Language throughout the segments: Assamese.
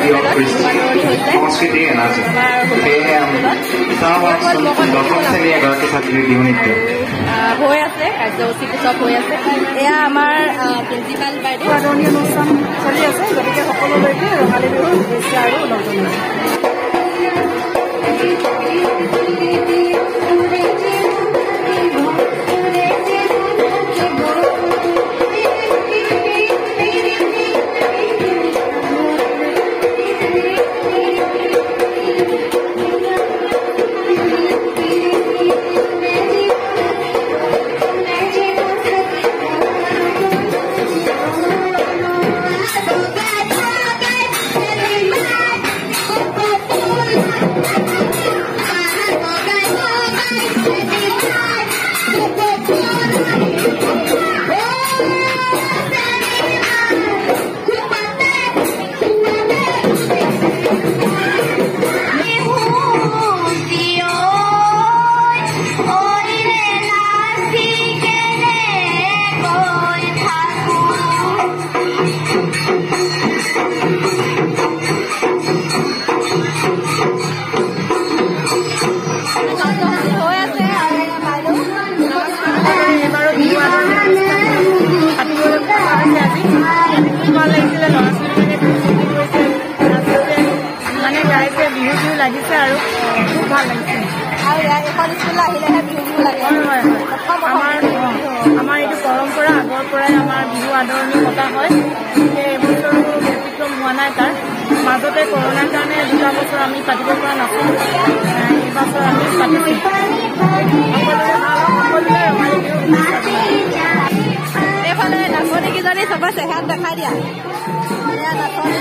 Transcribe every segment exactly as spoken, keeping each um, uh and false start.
of সংস্কৃতি এনাজী সেয়েহে আমি দশম শ্ৰেণী এগৰাকী ছাত্ৰীৰ বিহু নৃত্য হৈ আছে কাৰ্যসূচীটো চব হৈ আছে এয়া আমাৰ প্ৰিন্সিপাল বাইদেউ আদৰণীয় অনুষ্ঠান চলি আছে গতিকে সকলোলৈকে ৰঙালী বিহুৰ শুভেচ্ছা আৰু অভিনন্দন লাগিছে আৰু খুব ভাল লাগিছে আৰু এখন স্কুল আহিলেহে বিহু লাগে হয় হয় আমাৰ আমাৰ এইটো পৰম্পৰা আগৰ পৰাই আমাৰ বিহু আদৰণি পতা হয় এইবছৰো ব্যতিক্ৰম হোৱা নাই তাৰ মাজতে কৰোণাৰ কাৰণে দুটা বছৰ আমি পাতিব পৰা নাছিলোঁ এইবছৰ আমি পাতিছোঁ সকলোৰে ভাল সকলোৰে ৰঙালী বিহু এইফালে নাচনীকেইজনী চবৰে চেহেৰাত দেখাই দিয়া এয়া নাচনী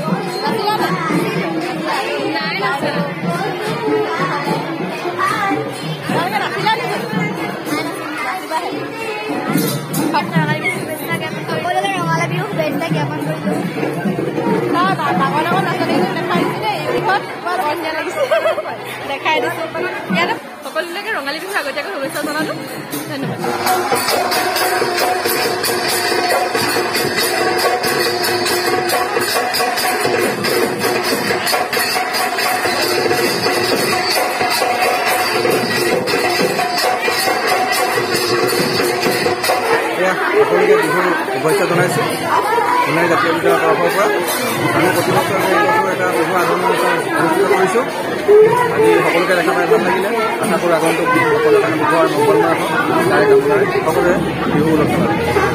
ৰঙালী বিহু শুভেচ্ছা জ্ঞাপন কৰিলোঁ ডাঙৰ ডাঙৰ নাচনী দেখাইছিলে এই বিষয়ত বৰ ধুনীয়া লাগিছে দেখাই দিছোঁ ইয়াতে সকলোলৈকে ৰঙালী বিহু আগতীয়াকৈ শুভেচ্ছা জনালোঁ ধন্যবাদ সকলোকে বিহুৰ শুভেচ্ছা জনাইছোঁ সোণাৰী জাতীয় বিদ্যালয়ৰ তৰফৰ পৰা আমি প্ৰতিবছৰ এটা বিহু আদৰণি অনুষ্ঠান অনুষ্ঠিত কৰিছোঁ আজি সকলোকে দেখা পাই ভাল লাগিলে আশা কৰোঁ আগন্তুক বিহু সকলোৰে কাৰণে বিহু আৰু মংগলময় হওক তাৰে কামনাৰে সকলোৰে বিহু উলগ্ন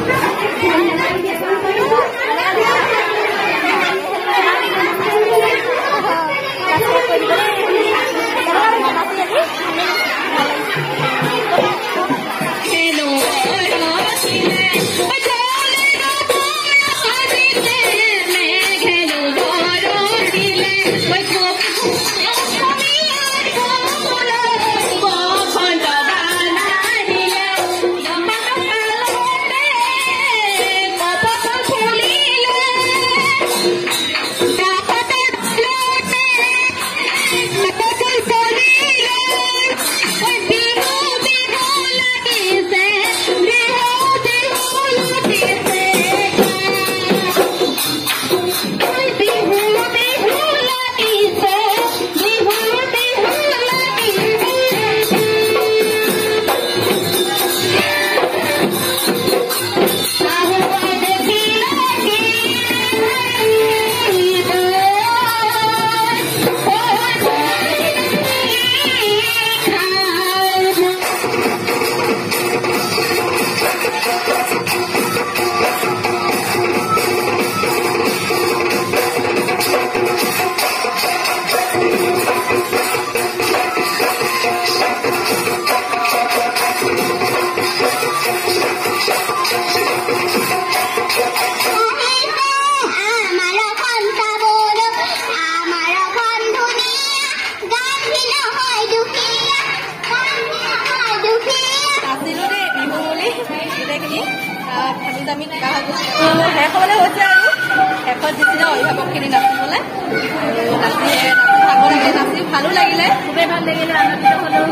অভিভাৱকখিনি নাচিবলৈ নাচি ভালো লাগিলে নাচি ভালো লাগিলে খুবেই ভাল লাগিলে আনন্দিত হ'লেও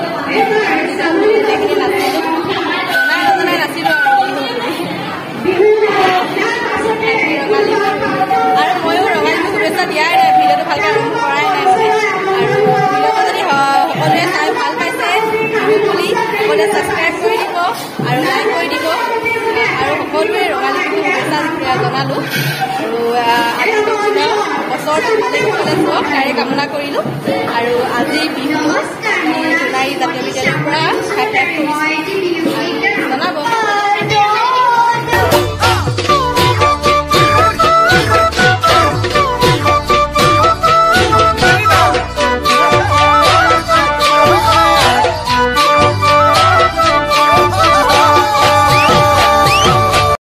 গোটেইখিনি নাচিলোঁ জনাই নজনাই নাচিলোঁ আৰু আৰু ময়ো ৰঙালী বিহু শুভেচ্ছা দিয়াই নাই ভিডিঅ' আৰু আজি বছৰটো ভালে কুশলে যাওক তাৰে কামনা কৰিলোঁ। আৰু আজি বিহু জোনাই জাতীয় বিদ্যালয়ৰ পৰা ফাইভ ফাইভ